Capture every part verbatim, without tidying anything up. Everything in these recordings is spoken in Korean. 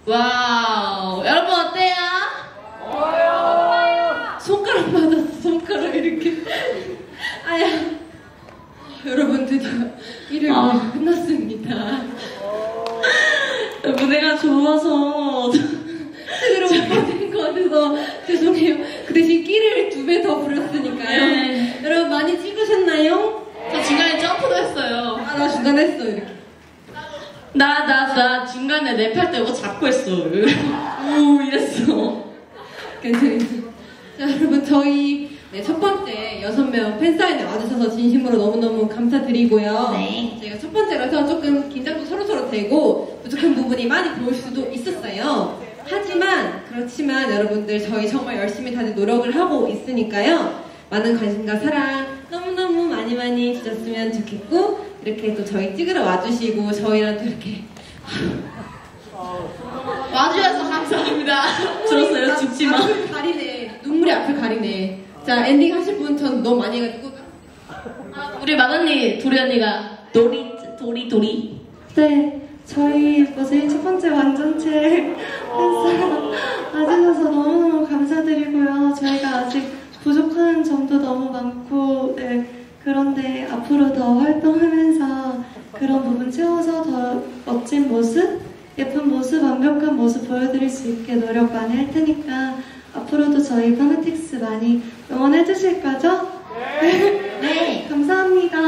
와우. 여러분 어때요? 손가락 맞았어. 손가락 이렇게. 아야. 여러분 드디어 일요일 아. 끝났습니다. 무대가 좋아서 제대로 못 받은 것 같아서 죄송해요. 그 대신 끼를 두 배 더 부렸으니까요. 네. 여러분 많이 찍으셨나요? 저 중간에 점프도 했어요. 아, 나 중간에 했어 이렇게. 나, 나, 나 중간에 랩할 때 뭐 잡고 했어. 우, 이랬어. 괜찮아요. 자, 여러분 저희 네, 첫 번째 여섯 명 팬사인회 와주셔서 진심으로 너무너무 감사드리고요. 네. 저희가 첫 번째라서 조금 긴장도 서로서로 되고 부족한 부분이 많이 보일 수도 있었어요. 하지만 그렇지만 여러분들 저희 정말 열심히 다들 노력을 하고 있으니까요. 많은 관심과 사랑 너무너무 많이 많이 주셨으면 좋겠고 이렇게 또 저희 찍으러 와주시고 저희랑 또 이렇게 와주셔서 감사합니다. 들었어요? 죽지 마. 앞을 가리네. 눈물이 앞을 가리네. 자, 엔딩 하실 분 전 너무 많이 해가지고. 우리 맏언니, 도리 언니가 도리, 도리, 도리. 네, 저희 뭐지 첫 번째 완전체 팬사랑 와주셔서 너무너무 감사드리고요. 저희가 아직 부족한 점도 너무 많고, 네, 그런데 앞으로 더 활동하면서 그런 부분 채워서 더 멋진 모습, 예쁜 모습, 완벽한 모습 보여드릴 수 있게 노력 많이 할 테니까 앞으로도 저희 파나틱스 많이 응원해 주실 거죠? 네. 네. 감사합니다.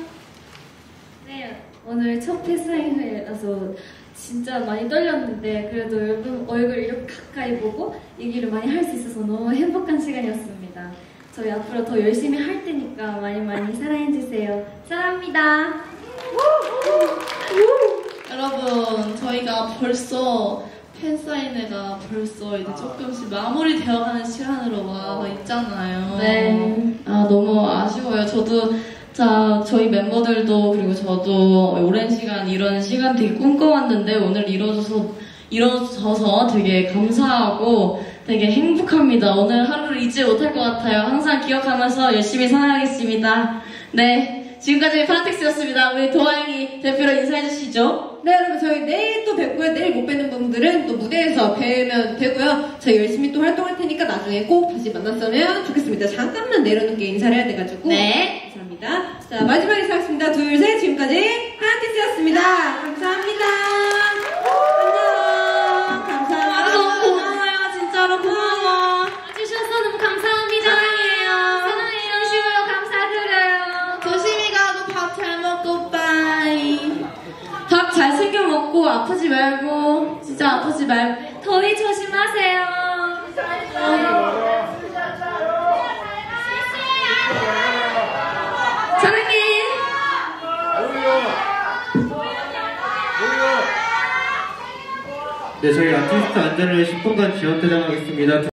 네, 오늘 첫 팬사인회라서 진짜 많이 떨렸는데 그래도 여러분 얼굴 이렇게 가까이 보고 얘기를 많이 할 수 있어서 너무 행복한 시간이었습니다. 저희 앞으로 더 열심히 할 테니까 많이 많이 사랑해주세요. 사랑합니다. 여러분, 저희가 벌써 팬사인회가 벌써 이제 조금씩 마무리 되어가는 시간으로 와 있잖아요. 네. 아, 너무 아쉬워요. 저도, 자, 저희 멤버들도, 그리고 저도 오랜 시간, 이런 시간 되게 꿈꿔왔는데, 오늘 이루어져서, 이루어져서 되게 감사하고, 되게 행복합니다. 오늘 하루를 잊지 못할 것 같아요. 항상 기억하면서 열심히 살아가겠습니다. 네. 지금까지 파나틱스였습니다. 우리 도아영이 대표로 인사해주시죠. 네, 여러분 저희 내일 또 뵙고요. 내일 못 뵙는 분들은 또 무대에서 뵈면 되고요. 저희 열심히 또 활동할 테니까 나중에 꼭 다시 만났으면 좋겠습니다. 잠깐만 내려놓게 인사를 해야 돼가지고. 네. 감사합니다. 자, 마지막 인사하겠습니다. 둘, 셋. 지금까지 파나틱스였습니다. 감사합니다. 안녕. 감사합니다. 너무 고마워요. 진짜로 고마워. 와주셔서 너무 감사합니다. 사랑해요. 사랑해요. 진심으로 감사드려요. 조심히 가고 밥 잘 먹고 빠이. 밥 잘 챙겨 먹고 아프지 말고 진짜 아프지 말고 더위 조심하세요. 사랑해. 네, 저희 아티스트 안전을 십 분간 지원 퇴장하겠습니다.